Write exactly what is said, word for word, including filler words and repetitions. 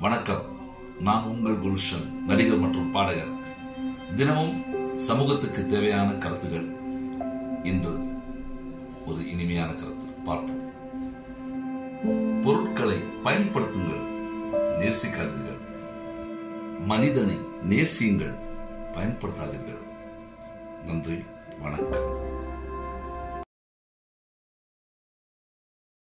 வணக்கம். நான் உங்கள் குல்ஷன், நடிகர் மற்றும் பாடகர். தினமும் சமூகத்துக்கு தேவையான கருத்துகள். இன்று ஒரு இனிமையான கருத்து பார்ப்போம். பொருட்களை பயன்படுத்துங்கள், நேசிக்காதீர்கள். மனிதனை நேசியுங்கள், பயன்படுத்தாதீர்கள். நன்றி, வணக்கம்.